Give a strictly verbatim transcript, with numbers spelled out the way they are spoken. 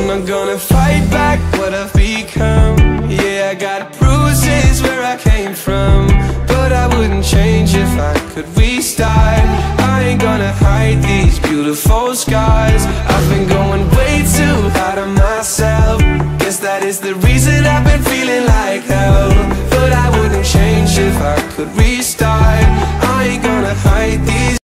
not gonna fight back what I've become. Yeah, I got bruises where I came from, but I wouldn't change if I could restart. I ain't gonna hide these beautiful scars. I've been going way too hard on myself. Guess that is the reason I've been feeling